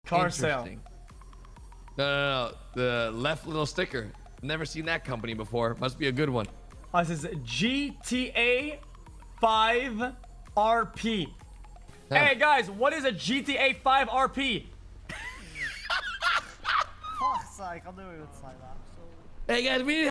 Car sale. Interesting. No. The left little sticker. Never seen that company before. Must be a good one. Oh, this is GTA5 RP. Hey guys, what is a GTA5 RP? Fuck's sake, I knew he would say that. Hey guys, we